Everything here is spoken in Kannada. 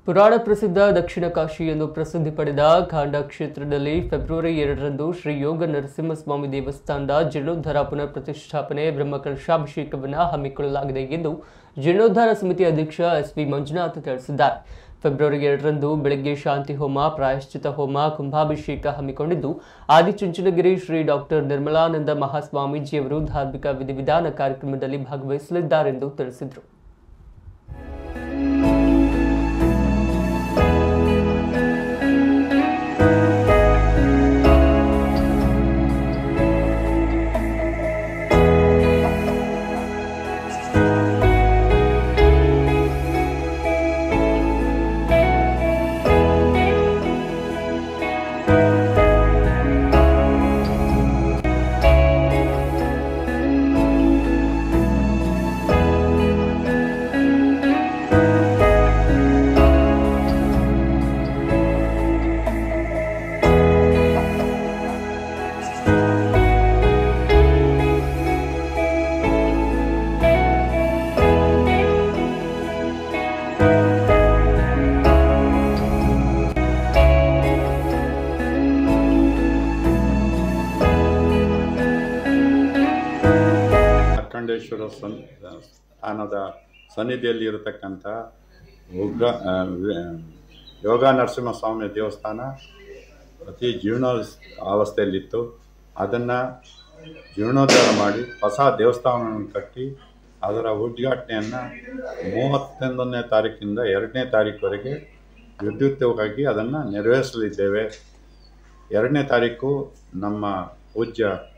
ಪುರಾಣ ಪ್ರಸಿದ್ಧ ದಕ್ಷಿಣ ಕಾಶಿ ಎಂದು ಪ್ರಸಿದ್ಧಿ ಪಡೆದ ಖಾಂಡ ಕ್ಷೇತ್ರದಲ್ಲಿ ಫೆಬ್ರವರಿ 2ರಂದು ಶ್ರೀ ಯೋಗ ನರಸಿಂಹಸ್ವಾಮಿ ದೇವಸ್ಥಾನದ ಜೀರ್ಣೋದ್ಧಾರ ಪುನರ್ ಪ್ರತಿಷ್ಠಾಪನೆ ಬ್ರಹ್ಮಕಲಶಾಭಿಷೇಕವನ್ನು ಹಮ್ಮಿಕೊಳ್ಳಲಾಗಿದೆ ಎಂದು ಜೀರ್ಣೋದ್ಧಾರ ಸಮಿತಿ ಅಧ್ಯಕ್ಷ ಎಸ್.ವಿ. ಮಂಜುನಾಥ್ ತಿಳಿಸಿದ್ದಾರೆ. ಫೆಬ್ರವರಿ 2ರಂದು ಬೆಳಗ್ಗೆ ಶಾಂತಿ ಹೋಮ, ಪ್ರಾಯಶ್ಚಿತ ಹೋಮ, ಕುಂಭಾಭಿಷೇಕ ಹಮ್ಮಿಕೊಂಡಿದ್ದು ಆದಿಚುಂಚನಗಿರಿ ಶ್ರೀ ಡಾಕ್ಟರ್ ನಿರ್ಮಲಾನಂದ ಮಹಾಸ್ವಾಮೀಜಿಯವರು ಧಾರ್ಮಿಕ ವಿಧಿವಿಧಾನ ಕಾರ್ಯಕ್ರಮದಲ್ಲಿ ಭಾಗವಹಿಸಲಿದ್ದಾರೆಂದು ತಿಳಿಸಿದರು. ಅಖಂಡೇಶ್ವರ ಸ್ಥಾನದ ಸನ್ನಿಧಿಯಲ್ಲಿ ಇರತಕ್ಕಂಥ ಯೋಗ ನರಸಿಂಹಸ್ವಾಮಿ ದೇವಸ್ಥಾನ ಅತಿ ಜೀರ್ಣ ಅವಸ್ಥೆಯಲ್ಲಿತ್ತು. ಅದನ್ನು ಜೀರ್ಣೋದ್ಧಾರ ಮಾಡಿ ಹೊಸ ದೇವಸ್ಥಾನವನ್ನು ಕಟ್ಟಿ ಅದರ ಉದ್ಘಾಟನೆಯನ್ನು 31ನೇ ತಾರೀಕಿಂದ 2ನೇ ತಾರೀಕುವರೆಗೆ ವಿದ್ಯುಕ್ತವಾಗಿ ಅದನ್ನು ನೆರವೇರಿಸಲಿದ್ದೇವೆ. 2ನೇ ತಾರೀಕು ನಮ್ಮ ಪೂಜ್ಯ